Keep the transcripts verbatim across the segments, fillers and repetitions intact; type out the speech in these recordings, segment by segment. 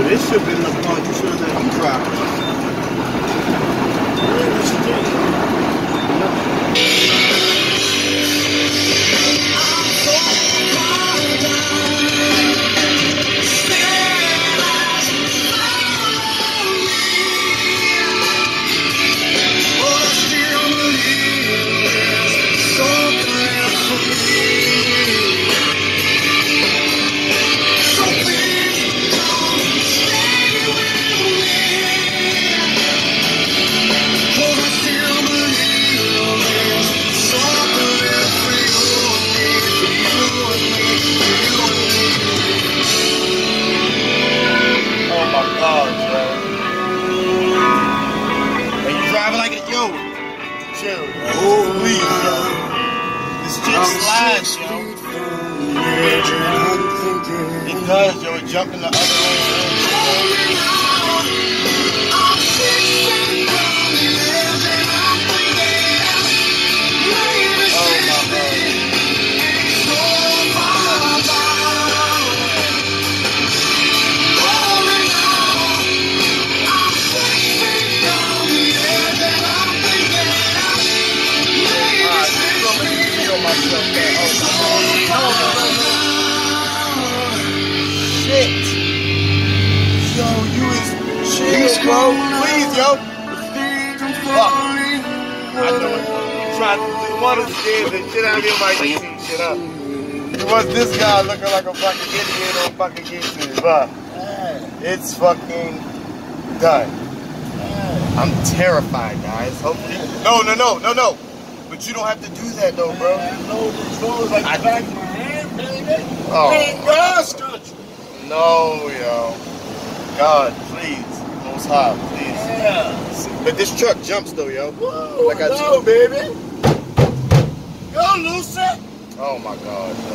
This should have been the part you should have let him drive. Really, what you doing? Holy, yo. This shit slides, yo. It does, yo. It jumped in the other lane. Oh, my God. Shit. Yo, you is chill, bro. Please, yo. Fuck. I know it. You tried to do one of the things and shit out of your mic and shit up. You was this guy looking like a fucking idiot on fucking YouTube, but it's fucking done. I'm terrified, guys. Hopefully. No, no, no, no, no. But you don't have to do that though, bro. I know the controls like the back of my hand, baby. Oh. No, yo. God, please. Most high, please. Yeah. But this truck jumps though, yo. Whoa, like I know, baby. Go, Lucy. Oh my God, yo.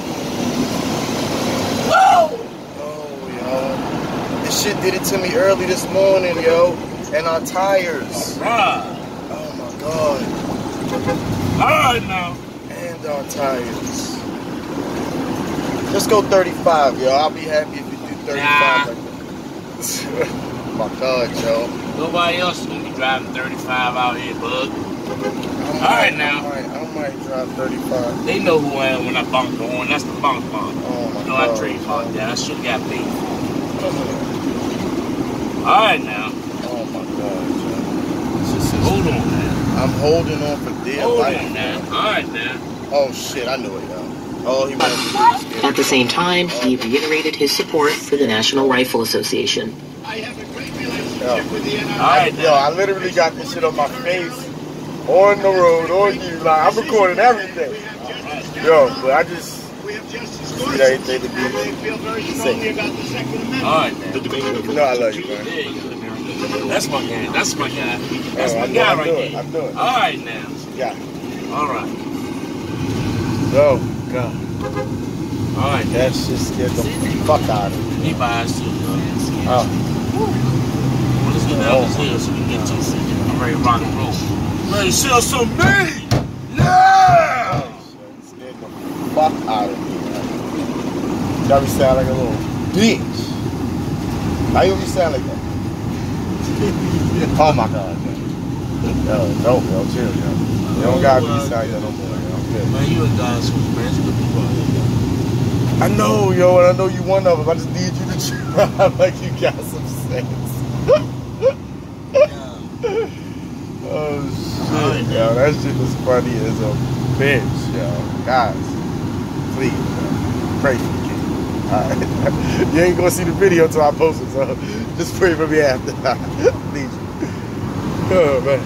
Whoa! Oh, yo. This shit did it to me early this morning, yo. And our tires. All right. Oh my God. Alright now. And our tires. Let's go thirty-five, yo. I'll be happy if you do thirty-five. Nah. Like that. Oh my God, yo. Nobody else is gonna be driving thirty-five out here, bud. Alright now. I might, I might drive thirty-five. They know who I am when I bump the horn. That's the bump bump. Oh my you know, God. I trademarked that. I should have got paid for it. Alright now. Oh my God, yo. Hold on, man. I'm holding on for dear Hold life. on, man. Alright, man. Oh shit, I knew it, yo. Oh, he wanted to At the same time, he reiterated his support for the National Rifle Association. I have a great relationship with the N R A. Alright, yo, I literally got this shit on my face, on the road, on you. Like, I'm recording everything. Yo, but I just see everything to be safe. Alright, man. You know I love you, man. That's my guy. That's my guy. That's oh, my I guy I'm right doing, there. I'm doing. All right now. Yeah. All right. Oh God. All right. That shit scared the fuck out of me. He buys too, bro. Oh. Well, let's get down this hill so we can get to it. I'm ready to rock and roll. Ready to sell some meat. Yeah. Oh, shit. Scared the fuck out of me, man. Got me sound like a little bitch. How you me sound like that? Oh my God, man. Yo, no, yo, chill, yo. You don't gotta be sound yo no more, yo. I'm good. Man, you a guy so man. It's good people out here. I know, yo, and I know you one of them. I just need you to try like you got some sense. Oh shit, yo, that shit was funny as a bitch, yo. Guys, please, yo, pray for me. Alright. You ain't gonna see the video until I post it, so just pray for me after. Please. Oh man.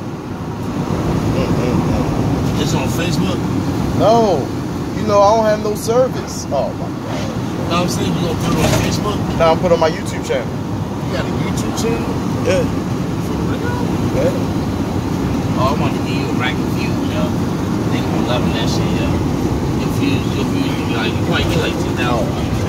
Mm-hmm. It's on Facebook? No. You know I don't have no service. Oh my God. No, I'm saying you gonna put it on Facebook? No, I'm put it on my YouTube channel. You got a YouTube channel? Yeah. For real? Yeah. Oh, I want to give you a rank of views, yo. They gonna love that shit, yo. Your views, your views, you like, you might get like ten thousand.